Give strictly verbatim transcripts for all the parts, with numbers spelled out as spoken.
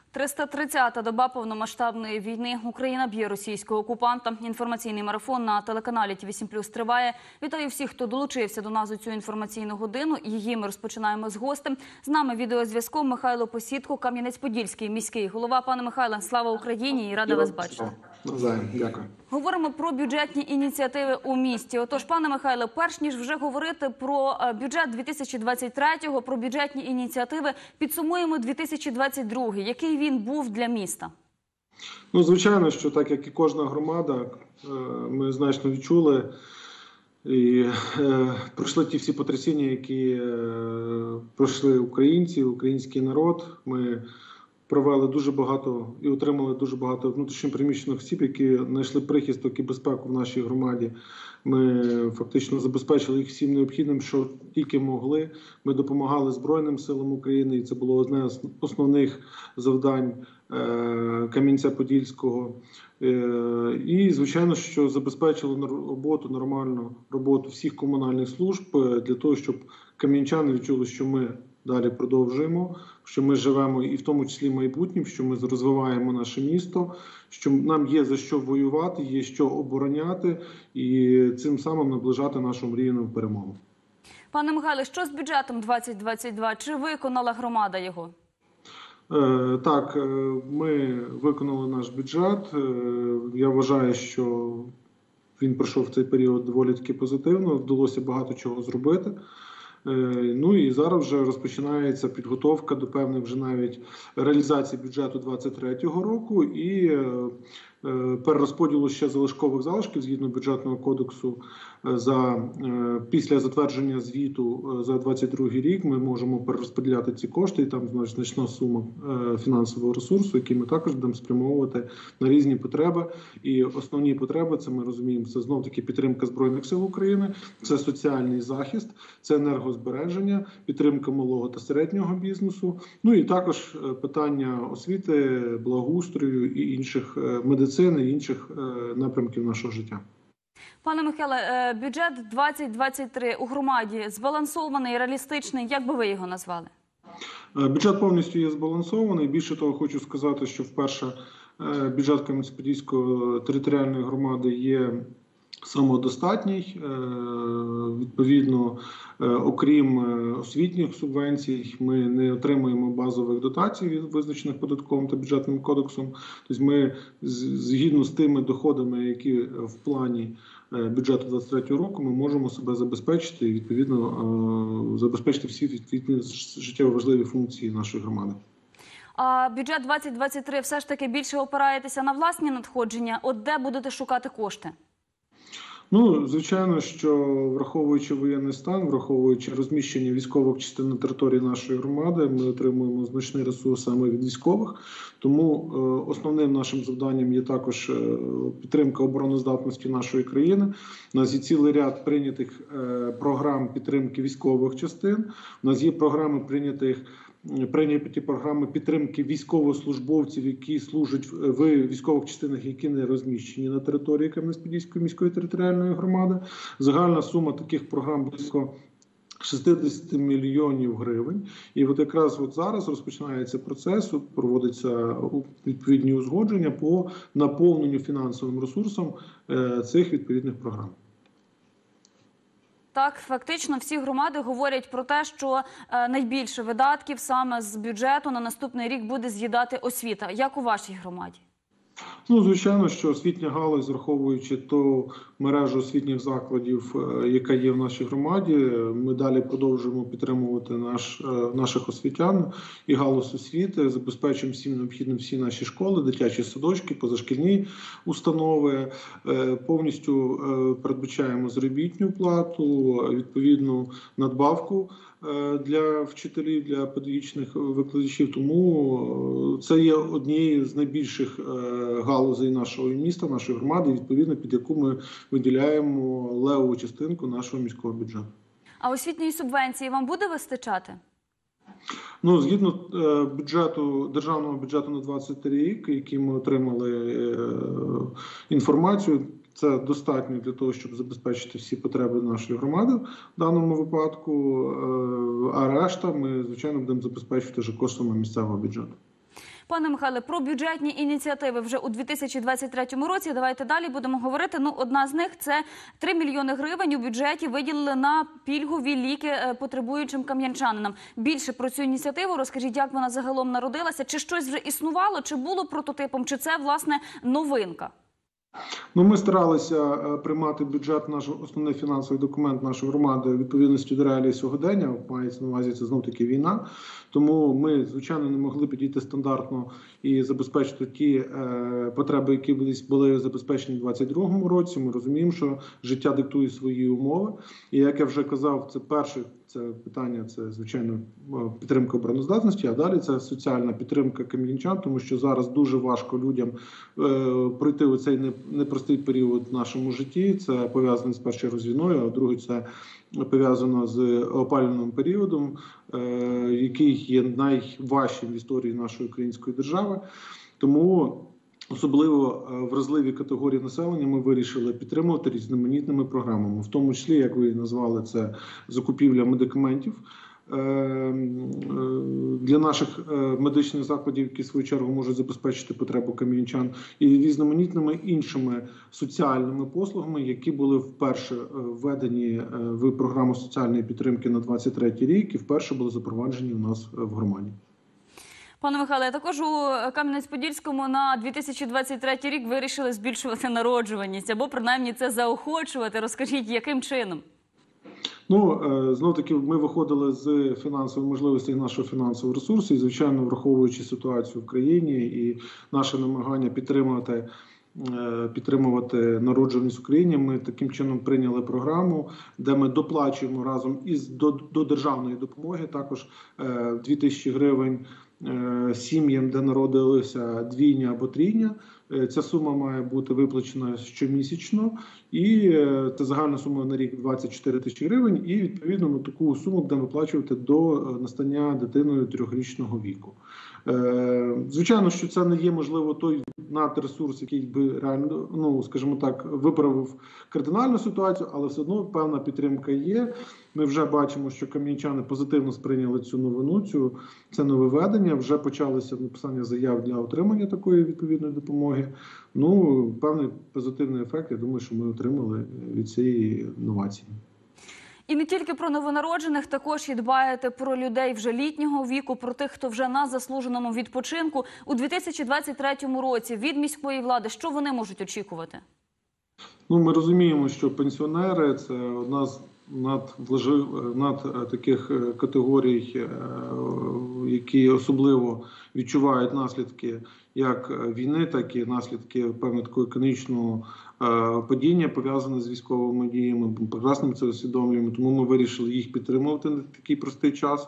триста тридцята доба повномасштабної війни. Україна б'є російського окупанта. Інформаційний марафон на телеканалі Ті вісім плюс триває. Вітаю всіх, хто долучився до нас у цю інформаційну годину. Її ми розпочинаємо з гостем. З нами відеозв'язком Михайло Посідко, Кам'янець-Подільський міський голова. Пане Михайле, слава Україні і рада вас бачити. Навзаєм. Дякую. Говоримо про бюджетні ініціативи у місті. Отож, пане Михайле, перш ніж вже говорити про бюджет дві тисячі двадцять третього, про бюджетні ініціативи, підсумуємо дві тисячі двадцять другий. Який він був для міста? Ну, звичайно, що так, як і кожна громада, ми значно відчули і е, пройшли ті всі потрясіння, які е, пройшли українці, український народ. Ми провели дуже багато і отримали дуже багато внутрішньопереміщених осіб, які знайшли прихисток і безпеку в нашій громаді. Ми фактично забезпечили їх всім необхідним, що тільки могли. Ми допомагали Збройним силам України, і це було одне з основних завдань Кам'янця-Подільського. І, звичайно, що забезпечили роботу, нормальну роботу всіх комунальних служб для того, щоб кам'янчани відчули, що ми далі продовжуємо, що ми живемо і в тому числі майбутнім, що ми розвиваємо наше місто, що нам є за що воювати, є що обороняти і цим самим наближати нашу мрійну перемогу. Пане Михайле, що з бюджетом двадцять двадцять два? Чи виконала громада його? Е, так, ми виконали наш бюджет. Я вважаю, що він пройшов в цей період доволі таки позитивно, вдалося багато чого зробити. Ну і зараз вже розпочинається підготовка до певних вже навіть реалізації бюджету двадцять третього року і перерозподілу ще залишкових залишків згідно бюджетного кодексу. За, після затвердження звіту за двадцять другий рік ми можемо перерозподіляти ці кошти, і там значна сума фінансового ресурсу, який ми також будемо спрямовувати на різні потреби. І основні потреби, це ми розуміємо, це знов-таки підтримка Збройних сил України, це соціальний захист, це енергозбереження, підтримка малого та середнього бізнесу, ну і також питання освіти, благоустрою і інших медицини, і інших напрямків нашого життя. Пане Михайле, бюджет двадцять двадцять три у громаді збалансований, реалістичний. Як би ви його назвали? Бюджет повністю є збалансований. Більше того, хочу сказати, що вперше бюджет Кам'янець-Подільської територіальної громади є самодостатній. Відповідно, окрім освітніх субвенцій, ми не отримуємо базових дотацій, визначених податковим та бюджетним кодексом. Тобто ми, згідно з тими доходами, які в плані бюджету двадцять третього року, ми можемо себе забезпечити і, відповідно, забезпечити всі відповідні життєво важливі функції нашої громади. А бюджет двадцять двадцять три все ж таки більше опираєтеся на власні надходження? От де будете шукати кошти? Ну, звичайно, що враховуючи воєнний стан, враховуючи розміщення військових частин на території нашої громади, ми отримуємо значний ресурс саме від військових. Тому е, основним нашим завданням є також е, підтримка обороноздатності нашої країни. У нас є цілий ряд прийнятих е, програм підтримки військових частин. У нас є програми прийнятих Прийняті програми підтримки військовослужбовців, які служать в військових частинах, які не розміщені на території Кам'янець-Подільської міської територіальної громади. Загальна сума таких програм близько шістдесят мільйонів гривень. І от якраз от зараз розпочинається процес, проводиться відповідні узгодження по наповненню фінансовим ресурсом цих відповідних програм. Так, фактично всі громади говорять про те, що е, найбільше видатків саме з бюджету на наступний рік буде з'їдати освіта. Як у вашій громаді? Ну, звичайно, що освітня галузь, враховуючи ту мережу освітніх закладів, яка є в нашій громаді, ми далі продовжуємо підтримувати наш, наших освітян і галузь освіти, забезпечуємо всім необхідним всі наші школи, дитячі садочки, позашкільні установи, повністю передбачаємо заробітну плату, відповідну надбавку для вчителів, для педагогічних викладачів. Тому це є однією з найбільших галузей нашого міста, нашої громади, відповідно, під яку ми виділяємо левову частинку нашого міського бюджету. А освітньої субвенції вам буде вистачати? Ну, згідно бюджету, державного бюджету на двадцять рік, який ми отримали інформацію, це достатньо для того, щоб забезпечити всі потреби нашої громади в даному випадку, а решта ми, звичайно, будемо забезпечувати вже коштами місцевого бюджету. Пане Михайле, про бюджетні ініціативи вже у дві тисячі двадцять третьому році. Давайте далі будемо говорити. Ну, одна з них – це три мільйони гривень у бюджеті виділили на пільгові ліки потребуючим кам'янчанинам. Більше про цю ініціативу розкажіть, як вона загалом народилася, чи щось вже існувало, чи було прототипом, чи це, власне, новинка? Ну, ми старалися приймати бюджет, наш основний фінансовий документ нашої громади, відповідності до реалій сьогодення. Мається на увазі, це знов-таки війна. Тому ми, звичайно, не могли підійти стандартно і забезпечити ті е, потреби, які були забезпечені у двадцять другому році. Ми розуміємо, що життя диктує свої умови. І, як я вже казав, це перше це питання, це, звичайно, підтримка обороноздатності, а далі це соціальна підтримка кам'янчан, тому що зараз дуже важко людям е, пройти у цей непростий період в нашому житті. Це пов'язано з першою з війною, а друге це пов'язано з опалювальним періодом, е, який є найважчим в історії нашої української держави. Тому особливо вразливі категорії населення ми вирішили підтримувати різноманітними програмами, в тому числі, як ви назвали, це закупівля медикаментів для наших медичних закладів, які в свою чергу можуть забезпечити потребу кам'янчан, і різноманітними іншими соціальними послугами, які були вперше введені в програму соціальної підтримки на двадцять третій рік і вперше були запроваджені у нас в громаді. Пане Михайле, також у Кам'янець-Подільському на дві тисячі двадцять третій рік вирішили збільшувати народжуваність, або принаймні це заохочувати. Розкажіть, яким чином? Ну, знов-таки, ми виходили з фінансової можливості нашого фінансового ресурсу і, звичайно, враховуючи ситуацію в країні і наше намагання підтримувати підтримувати народжуваність в Україні, ми таким чином прийняли програму, де ми доплачуємо разом із до, до державної допомоги також дві тисячі гривень сім'ям, де народилися двійня або трійня. Ця сума має бути виплачена щомісячно, і це загальна сума на рік двадцять чотири тисячі гривень, і відповідно на таку суму будемо виплачувати до настання дитиною трьохрічного віку. Звичайно, що це не є, можливо, той надресурс, який би реально, ну, скажімо так, виправив кардинальну ситуацію, але все одно певна підтримка є. Ми вже бачимо, що кам'янчани позитивно сприйняли цю новину, цю, це нововведення, вже почалося написання заяв для отримання такої відповідної допомоги. Ну, певний позитивний ефект, я думаю, що ми отримали від цієї новації. І не тільки про новонароджених, також і дбаєте про людей вже літнього віку, про тих, хто вже на заслуженому відпочинку. У дві тисячі двадцять третьому році від міської влади, що вони можуть очікувати? Ну, ми розуміємо, що пенсіонери – це одна з над, над таких категорій, які особливо відчувають наслідки як війни, так і наслідки певного такого економічного падіння, пов'язане з військовими діями. Прекрасно це усвідомлюємо, тому ми вирішили їх підтримувати на такий простий час.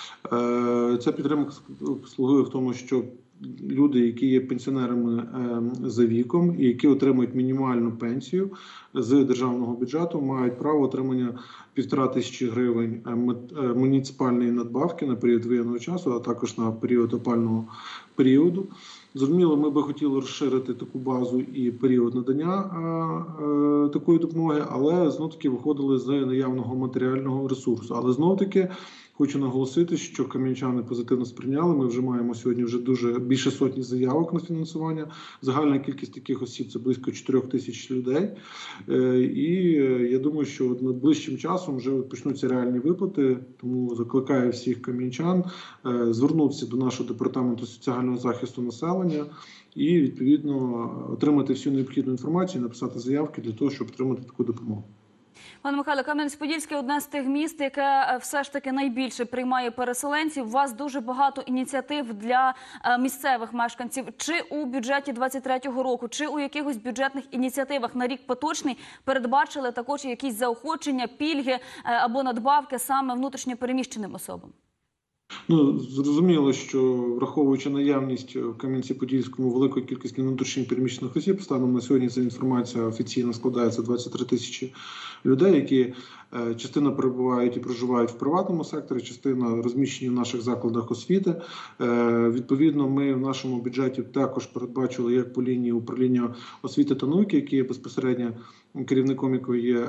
Ця підтримка слугує в тому, що люди, які є пенсіонерами за віком і які отримують мінімальну пенсію з державного бюджету, мають право отримання півтора тисячі гривень муніципальної надбавки на період воєнного часу, а також на період опалювального періоду. Зрозуміло, ми би хотіли розширити таку базу і період надання а, а, такої допомоги, але знов-таки виходили з наявного матеріального ресурсу. Але знов-таки хочу наголосити, що кам'янчани позитивно сприйняли. Ми вже маємо сьогодні вже дуже більше сотні заявок на фінансування. Загальна кількість таких осіб – це близько чотирьох тисяч людей. І я думаю, що найближчим часом вже почнуться реальні виплати. Тому закликаю всіх кам'янчан звернутися до нашого департаменту соціального захисту населення і, відповідно, отримати всю необхідну інформацію, написати заявки для того, щоб отримати таку допомогу. Пане Михайло, Кам'янець-Подільський – одне з тих міст, яке все ж таки найбільше приймає переселенців. У вас дуже багато ініціатив для місцевих мешканців. Чи у бюджеті двадцять третього року, чи у якихось бюджетних ініціативах на рік поточний передбачили також якісь заохочення, пільги або надбавки саме внутрішньо переміщеним особам? Ну, зрозуміло, що враховуючи наявність в Кам'янці-Подільському великої кількості внутрішньо переміщених осіб, станом на сьогодні ця інформація офіційно складається двадцять три тисячі людей, які частина перебувають і проживають в приватному секторі, частина розміщені в наших закладах освіти. Відповідно, ми в нашому бюджеті також передбачили як по лінії управління освіти та науки, які є безпосередньо керівником, якої є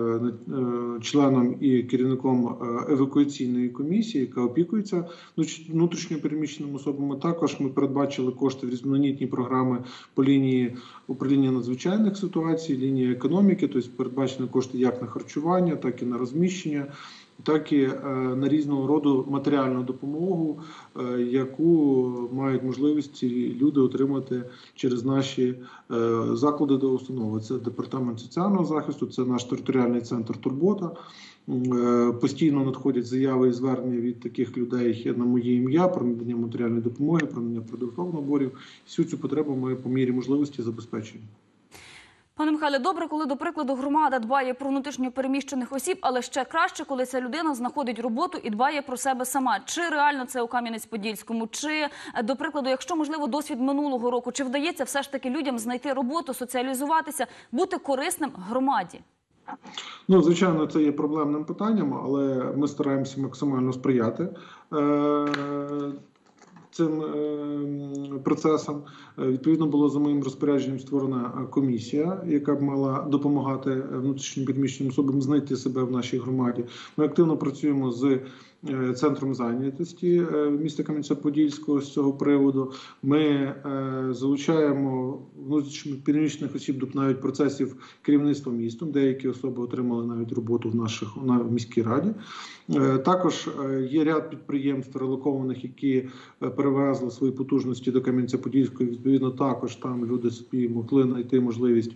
членом і керівником евакуаційної комісії, яка опікується внутрішньо переміщеними особами. Також ми передбачили кошти в різноманітні програми по лінії управління надзвичайних ситуацій, лінії економіки, тобто передбачені кошти як на харчування, так і на розміщення, так і на різного роду матеріальну допомогу, яку мають можливість люди отримати через наші заклади та установи. Це Департамент соціального захисту, це наш територіальний центр «Турбота». Постійно надходять заяви і звернення від таких людей на моє ім'я про надання матеріальної допомоги, про надання продуктових наборів. Всю цю потребу ми по мірі можливості забезпечуємо. Пане Михайле, добре, коли, до прикладу, громада дбає про внутрішньо переміщених осіб, але ще краще, коли ця людина знаходить роботу і дбає про себе сама. Чи реально це у Кам'янець-Подільському? Чи, до прикладу, якщо, можливо, досвід минулого року, чи вдається все ж таки людям знайти роботу, соціалізуватися, бути корисним громаді? Ну, звичайно, це є проблемним питанням, але ми стараємося максимально сприяти е цим процесом. Відповідно, було за моїм розпорядженням створена комісія, яка б мала допомагати внутрішньо переміщеним особам знайти себе в нашій громаді. Ми активно працюємо з центром зайнятості міста Кам'янця-Подільського з цього приводу. Ми залучаємо внутрішньо переміщених осіб до навіть процесів керівництва містом. Деякі особи отримали навіть роботу в наших на в міській раді. Також є ряд підприємств релокованих, які перевезли свої потужності до Кам'янця-Подільського. Відповідно, також там люди собі могли знайти можливість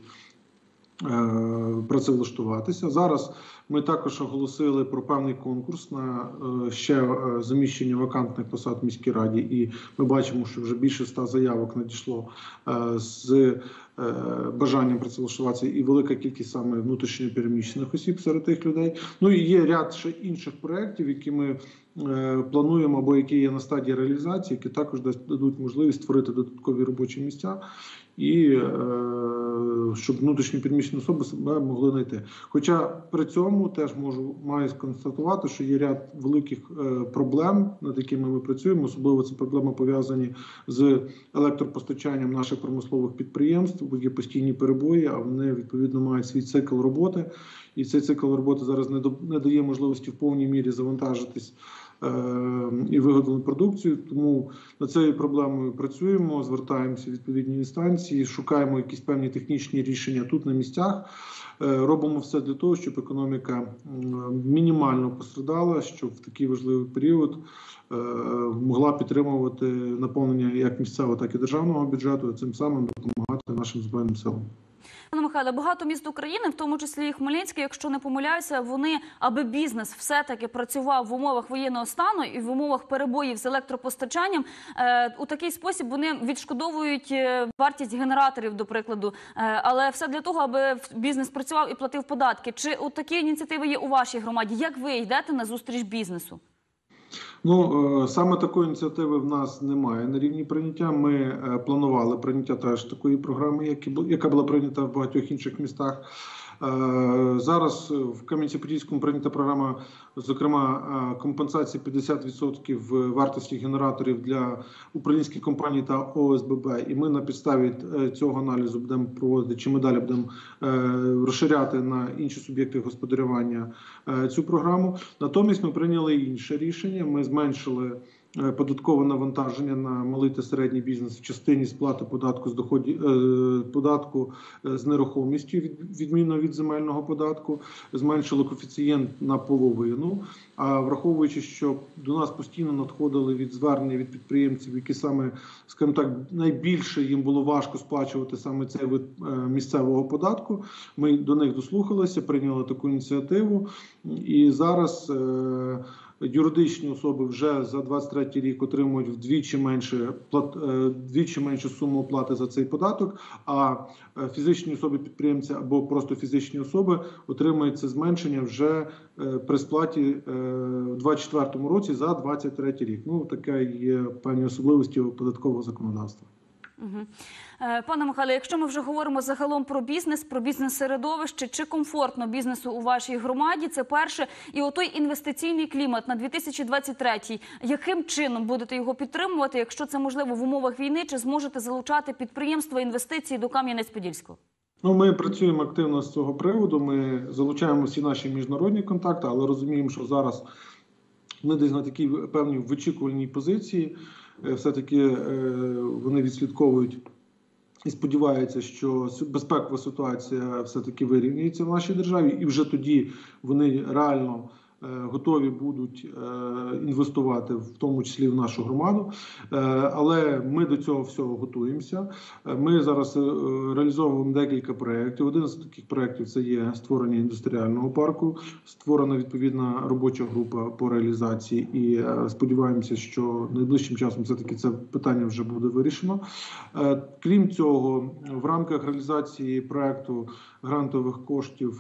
працевлаштуватися. Зараз ми також оголосили про певний конкурс на ще заміщення вакантних посад в міській раді, і ми бачимо, що вже більше ста заявок надійшло з бажанням працевлаштуватися, і велика кількість саме внутрішньо переміщених осіб серед тих людей. Ну і є ряд ще інших проєктів, які ми плануємо або які є на стадії реалізації, які також дадуть можливість створити додаткові робочі місця і щоб внутрішньо переміщені особи себе могли знайти. Хоча при цьому теж можу маю констатувати, що є ряд великих проблем, над якими ми працюємо. Особливо це проблеми пов'язані з електропостачанням наших промислових підприємств, бо є постійні перебої, а вони відповідно мають свій цикл роботи. І цей цикл роботи зараз не дає можливості в повній мірі завантажитись і виготовлену продукцію. Тому над цією проблемою працюємо, звертаємося в відповідні інстанції, шукаємо якісь певні технічні рішення тут на місцях. Робимо все для того, щоб економіка мінімально пострадала, щоб в такий важливий період могла підтримувати наповнення як місцевого, так і державного бюджету, і цим самим допомагати нашим Збройним силам. Пане Михайле, багато міст України, в тому числі і Хмельницький, якщо не помиляюся, вони, аби бізнес все-таки працював в умовах воєнного стану і в умовах перебоїв з електропостачанням, е, у такий спосіб вони відшкодовують вартість генераторів, до прикладу. Е, але все для того, аби бізнес працював і платив податки. Чи от такі ініціативи є у вашій громаді? Як ви йдете на зустріч бізнесу? Ну, саме такої ініціативи в нас немає на рівні прийняття. Ми планували прийняття теж такої програми, яка була прийнята в багатьох інших містах. Зараз в Кам'янці-Подільському прийнята програма, зокрема, компенсації п'ятдесят відсотків вартості генераторів для управлінських компаній та О С Б Б. І ми на підставі цього аналізу будемо проводити, чи ми далі будемо розширяти на інші суб'єкти господарювання цю програму. Натомість ми прийняли інше рішення. Ми зменшили податкове навантаження на малий та середній бізнес в частині сплати податку з доходів, податку з нерухомістю, відмінно від земельного податку, зменшили коефіцієнт на половину. А враховуючи, що до нас постійно надходили від звернення від підприємців, які саме, скажімо так, найбільше їм було важко сплачувати саме цей вид місцевого податку, ми до них дослухалися, прийняли таку ініціативу, і зараз юридичні особи вже за двадцять третій рік отримують вдвічі менше, вдвічі меншу суму оплати за цей податок, а фізичні особи-підприємці або просто фізичні особи отримують це зменшення вже при сплаті в двадцять четвертому році за двадцять третій рік. Ну, така є певні особливості податкового законодавства. Угу. Пане Михайле, якщо ми вже говоримо загалом про бізнес, про бізнес-середовище, чи комфортно бізнесу у вашій громаді, це перше. І отой інвестиційний клімат на дві тисячі двадцять третій, яким чином будете його підтримувати, якщо це можливо в умовах війни, чи зможете залучати підприємства, інвестиції до Кам'янець-Подільського? Ну, ми працюємо активно з цього приводу, ми залучаємо всі наші міжнародні контакти, але розуміємо, що зараз ми десь на такій певній вичікувальній позиції. Все-таки вони відслідковують і сподіваються, що безпекова ситуація все-таки вирівняється в нашій державі, і вже тоді вони реально готові будуть інвестувати, в тому числі в нашу громаду. Але ми до цього всього готуємося. Ми зараз реалізовуємо декілька проєктів. Один з таких проєктів – це є створення індустріального парку, створена відповідна робоча група по реалізації, і сподіваємося, що найближчим часом все-таки це питання вже буде вирішено. Крім цього, в рамках реалізації проєкту грантових коштів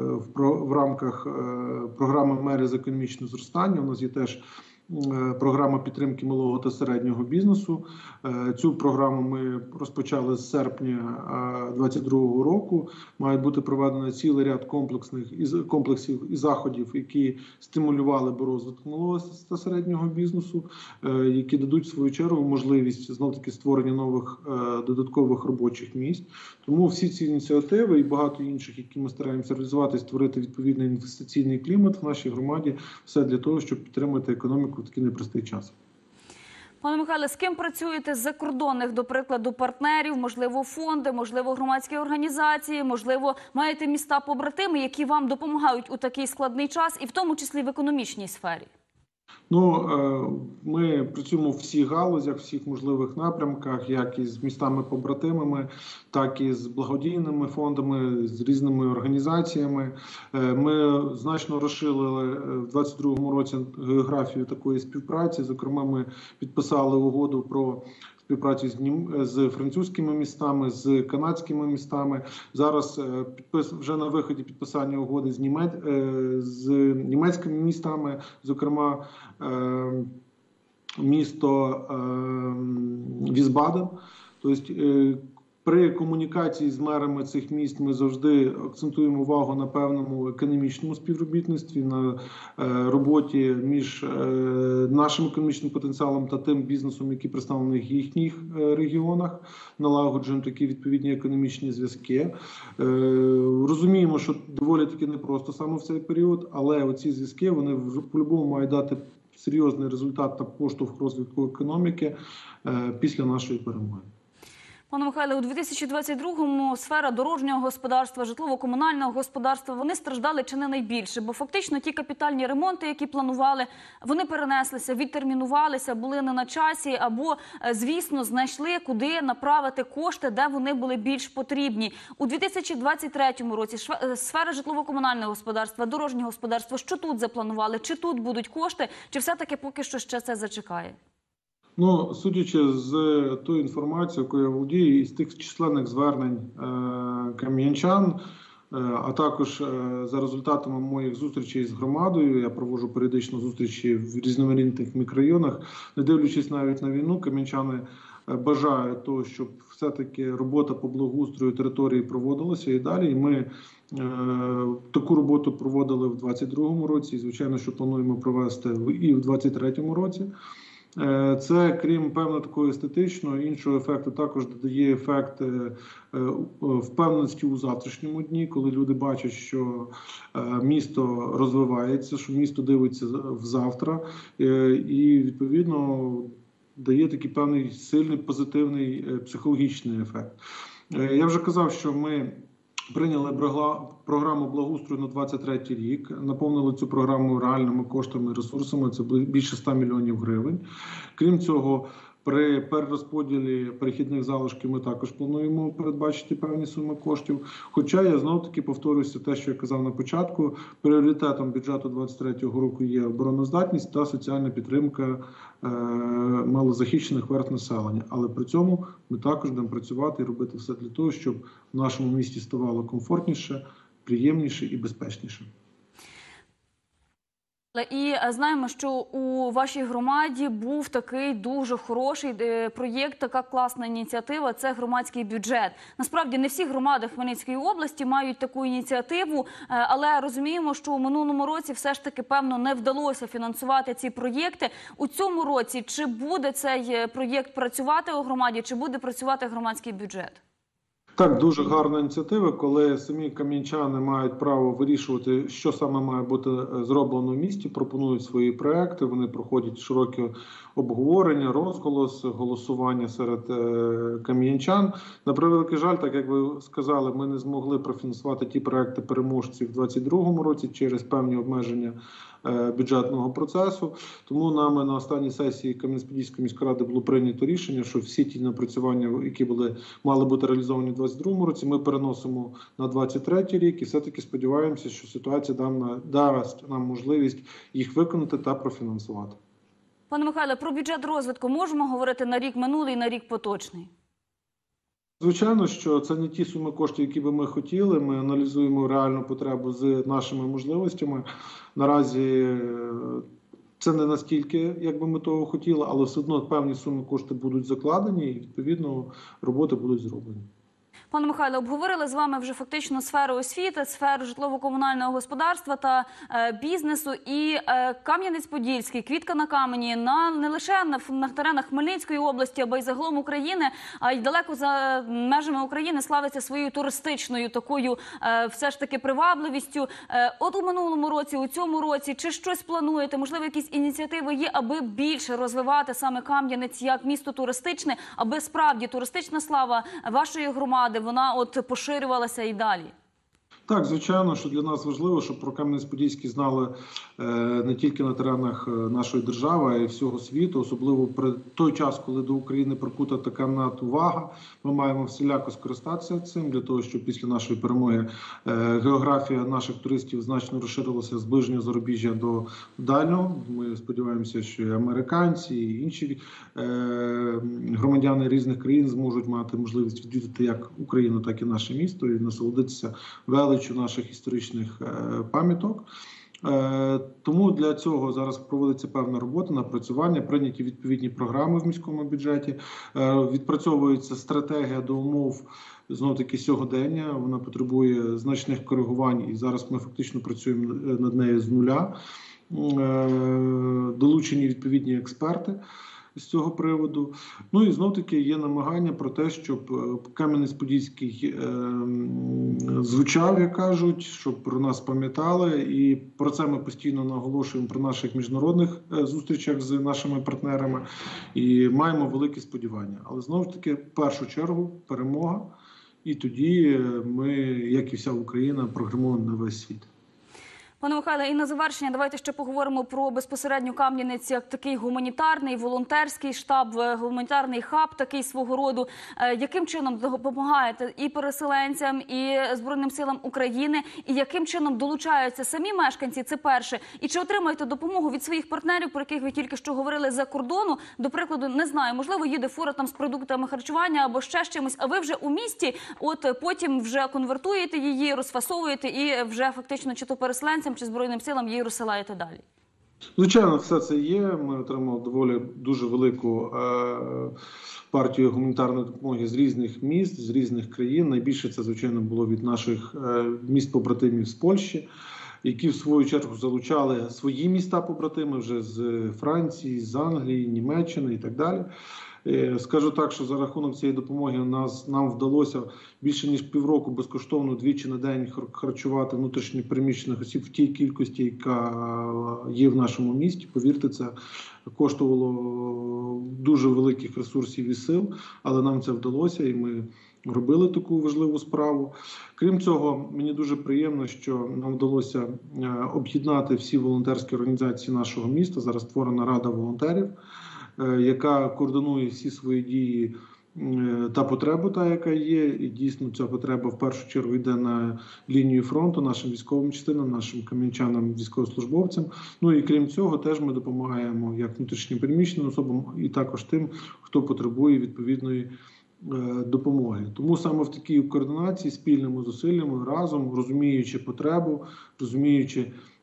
в рамках програми «Мери з економічного зростання» у нас є теж програма підтримки малого та середнього бізнесу. Цю програму ми розпочали з серпня двадцять другого року. Має бути проведено цілий ряд комплексних комплексів і заходів, які стимулювали б розвиток малого та середнього бізнесу, які дадуть в свою чергу можливість знов-таки створення нових додаткових робочих місць. Тому всі ці ініціативи і багато інших, які ми стараємося реалізувати, створити відповідний інвестиційний клімат в нашій громаді, все для того, щоб підтримати економіку в такий непростий час. Пане Михайле, з ким працюєте з закордонних, до прикладу, партнерів, можливо, фонди, можливо, громадські організації, можливо, маєте міста-побратими, які вам допомагають у такий складний час, і в тому числі в економічній сфері? Ну, ми працюємо в всіх галузях, всіх можливих напрямках, як і з містами-побратимами, так і з благодійними фондами, з різними організаціями. Ми значно розширили в двадцять другому році географію такої співпраці. Зокрема, ми підписали угоду про співпрацю з, нім... з французькими містами, з канадськими містами. Зараз підпис... вже на виході підписання угоди з, Німець... з німецькими містами, зокрема місто Візбаден. Тобто при комунікації з мерами цих міст ми завжди акцентуємо увагу на певному економічному співробітництві, на роботі між нашим економічним потенціалом та тим бізнесом, який представлений в їхніх регіонах, налагоджуємо такі відповідні економічні зв'язки. Розуміємо, що доволі таки непросто саме в цей період, але оці зв'язки, вони по-любому мають дати серйозний результат та поштовх розвитку економіки після нашої перемоги. Пане Михайле, у дві тисячі двадцять другому сфера дорожнього господарства, житлово-комунального господарства, вони страждали чи не найбільше, бо фактично ті капітальні ремонти, які планували, вони перенеслися, відтермінувалися, були не на часі, або, звісно, знайшли, куди направити кошти, де вони були більш потрібні. У дві тисячі двадцять третьому році сфера житлово-комунального господарства, дорожнього господарства, що тут запланували, чи тут будуть кошти, чи все-таки поки що ще це зачекає? Ну, судячи з тої інформації, якою я володію, і з тих численних звернень е, кам'янчан, е, а також е, за результатами моїх зустрічей з громадою, я проводжу періодично зустрічі в різноманітних мікрорайонах, не дивлячись навіть на війну, кам'янчани бажають того, щоб все-таки робота по благоустрою території проводилася і далі. І ми е, таку роботу проводили в двадцять другому році, і, звичайно, що плануємо провести і в двадцять третьому році. Це, крім певно такого естетичного, іншого ефекту, також додає ефект впевненості у завтрашньому дні, коли люди бачать, що місто розвивається, що місто дивиться в завтра, і, відповідно, дає такий певний сильний позитивний психологічний ефект. Я вже казав, що ми прийняли програму благоустрою на двадцять третій рік, наповнили цю програму реальними коштами і ресурсами, це більше ста мільйонів гривень. Крім цього, при перерозподілі перехідних залишків ми також плануємо передбачити певні суми коштів. Хоча я знов-таки повторюся те, що я казав на початку, пріоритетом бюджету двадцять третього року є обороноздатність та соціальна підтримка е, малозахищених верств населення. Але при цьому ми також будемо працювати і робити все для того, щоб в нашому місті ставало комфортніше, приємніше і безпечніше. І знаємо, що у вашій громаді був такий дуже хороший проєкт, така класна ініціатива – це громадський бюджет. Насправді не всі громади Хмельницької області мають таку ініціативу, але розуміємо, що у минулому році все ж таки, певно, не вдалося фінансувати ці проєкти. У цьому році чи буде цей проєкт працювати у громаді, чи буде працювати громадський бюджет? Так, дуже гарна ініціатива, коли самі кам'янчани мають право вирішувати, що саме має бути зроблено в місті, пропонують свої проекти, вони проходять широке обговорення, розголос, голосування серед кам'янчан. На превеликий жаль, так як ви сказали, ми не змогли профінансувати ті проекти переможців в двадцять другому році через певні обмеження бюджетного процесу. Тому нами на останній сесії Кам'янець-Подільської міської ради було прийнято рішення, що всі ті напрацювання, які були, мали бути реалізовані в двадцять другому році, ми переносимо на двадцять третій рік і все-таки сподіваємося, що ситуація дасть нам можливість їх виконати та профінансувати. Пане Михайле, про бюджет розвитку можемо говорити на рік минулий, на рік поточний? Звичайно, що це не ті суми коштів, які би ми хотіли. Ми аналізуємо реальну потребу з нашими можливостями. Наразі це не настільки, як би ми того хотіли, але все одно певні суми коштів будуть закладені і, відповідно, роботи будуть зроблені. Пане Михайле, обговорили з вами вже фактично сферу освіти, сферу житлово-комунального господарства та е, бізнесу. І е, Кам'янець-Подільський, Квітка на камені, на, не лише на, на теренах Хмельницької області, або й загалом України, а й далеко за межами України славиться своєю туристичною такою е, все ж таки привабливістю. Е, от у минулому році, у цьому році, чи щось плануєте? Можливо, якісь ініціативи є, аби більше розвивати саме Кам'янець як місто туристичне, аби справді туристична слава вашої громади, вона от поширювалася і далі? Так, звичайно, що для нас важливо, щоб про Кам'янець-Подільський знали не тільки на теренах нашої держави, а й всього світу. Особливо при той час, коли до України прикута така надувага, ми маємо всіляко скористатися цим, для того, щоб після нашої перемоги географія наших туристів значно розширилася з ближнього зарубіжжя до дальнього. Ми сподіваємося, що і американці, і інші громадяни різних країн зможуть мати можливість відвідати як Україну, так і наше місто, і насолодитися величчю наших історичних пам'яток. Тому для цього зараз проводиться певна робота, напрацювання, прийняті відповідні програми в міському бюджеті, відпрацьовується стратегія до умов, знову-таки, сьогодення, вона потребує значних коригувань, і зараз ми фактично працюємо над нею з нуля. Долучені відповідні експерти з цього приводу. Ну і знов-таки є намагання про те, щоб Кам'янець-Подільський е, звучав, як кажуть, щоб про нас пам'ятали. І про це ми постійно наголошуємо при наших міжнародних зустрічах з нашими партнерами. І маємо великі сподівання. Але знову-таки, в першу чергу, перемога. І тоді ми, як і вся Україна, прогремуємо на весь світ. Пане Михайле, і на завершення давайте ще поговоримо про безпосередньо Кам'янець як такий гуманітарний, волонтерський штаб, гуманітарний хаб такий свого роду. Яким чином допомагаєте і переселенцям, і Збройним силам України, і яким чином долучаються самі мешканці, це перше. І чи отримуєте допомогу від своїх партнерів, про яких ви тільки що говорили, за кордону? До прикладу, не знаю, можливо, їде фура там з продуктами харчування або ще з чимось, а ви вже у місті, от потім вже конвертуєте її, розфасовуєте і вже фактично чи то переселенцям, чи Збройним силам її розсилаєте далі? Звичайно, все це є. Ми отримали доволі дуже велику е, партію гуманітарної допомоги з різних міст, з різних країн. Найбільше це, звичайно, було від наших е, міст-побратимів з Польщі, які в свою чергу залучали свої міста-побратими вже з Франції, з Англії, Німеччини і так далі. Скажу так, що за рахунок цієї допомоги нас, нам вдалося більше ніж півроку безкоштовно двічі на день харчувати внутрішньо переміщених осіб в тій кількості, яка є в нашому місті. Повірте, це коштувало дуже великих ресурсів і сил, але нам це вдалося, і ми робили таку важливу справу. Крім цього, мені дуже приємно, що нам вдалося об'єднати всі волонтерські організації нашого міста. Зараз створена Рада волонтерів, яка координує всі свої дії та потребу, та яка є. І дійсно ця потреба в першу чергу йде на лінію фронту нашим військовим частинам, нашим кам'янчанам, військовослужбовцям. Ну і крім цього, теж ми допомагаємо як внутрішньо переміщеним особам, і також тим, хто потребує відповідної допомоги. Тому саме в такій координації, спільними зусиллями, разом, розуміючи потребу, розуміючи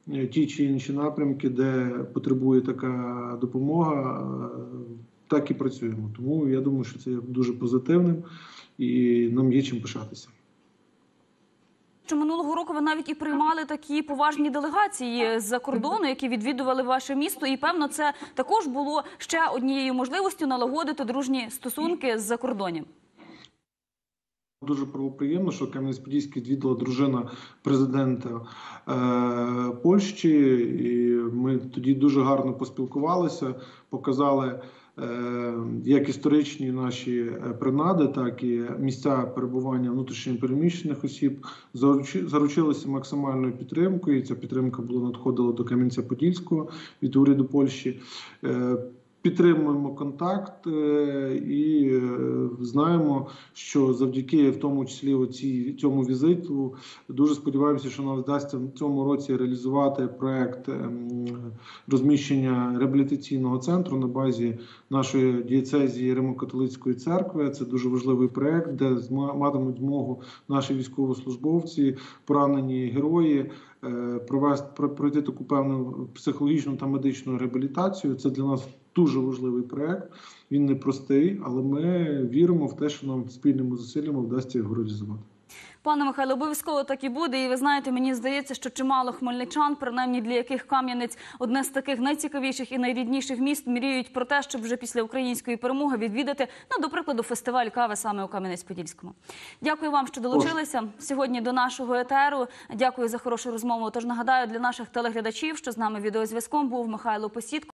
ті чи інші напрямки, де потребує така допомога, так і працюємо. Тому я думаю, що це є дуже позитивним і нам є чим пишатися. Що минулого року ви навіть і приймали такі поважні делегації з-за кордону, які відвідували ваше місто, і, певно, це також було ще однією можливістю налагодити дружні стосунки з-за кордоном. Дуже приємно, що Кам'янець-Подільський відвідала дружина президента е, Польщі, і ми тоді дуже гарно поспілкувалися, показали е, як історичні наші принади, так і місця перебування внутрішньопереміщених осіб, заручи, заручилися максимальною підтримкою, і ця підтримка була надходила до Кам'янця-Подільського від уряду Польщі. Е, Підтримуємо контакт і знаємо, що завдяки, в тому числі, оці, цьому візиту, дуже сподіваємося, що нам вдасться в цьому році реалізувати проект розміщення реабілітаційного центру на базі нашої дієцезії Римо-католицької церкви. Це дуже важливий проект, де матимуть змогу наші військовослужбовці, поранені герої, провести, пройти таку певну психологічну та медичну реабілітацію. Це для нас дуже важливий проект, він непростий, але ми віримо в те, що нам спільними зусиллями вдасться його реалізувати. Пане Михайло, обов'язково так і буде. І ви знаєте, мені здається, що чимало хмельничан, принаймні для яких Кам'янець – одне з таких найцікавіших і найрідніших міст, мріють про те, щоб вже після української перемоги відвідати, ну, до прикладу, фестиваль кави саме у Кам'янець-Подільському. Дякую вам, що долучилися сьогодні до нашого етеру. Дякую за хорошу розмову. Тож нагадаю для наших телеглядачів, що з нами відеозв'язком був Михайло Посідко.